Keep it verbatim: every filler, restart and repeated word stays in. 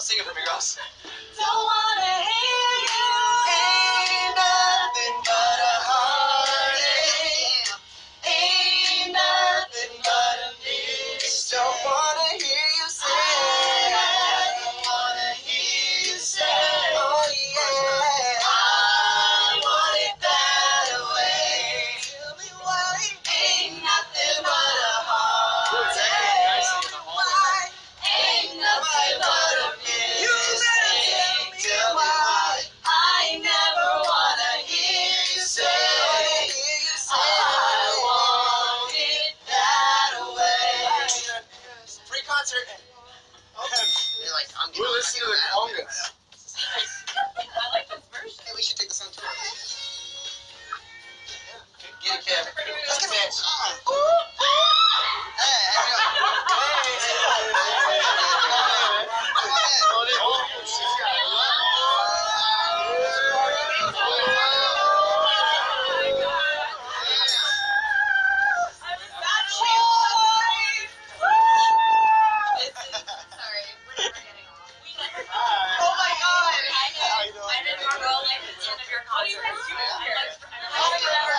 sing it for me, girls. Don't wanna hear you. Ain't nothing but a heartache. Ain't nothing but a miss. Don't wanna hear you say. I don't wanna hear you say. Oh yeah. I want it that way. Tell me why. Ain't nothing but a heartache. Why? Ain't nothing but a miss. You better tell me, tell me why. I never wanna hear you say. I want it that way. Free concert. They're like, I'm We're listening to the congas. I like this version. Hey, we should take this on tour. Get it, Kev. Let's get it. Hey, how you doing? I didn't roll like the end of your concert.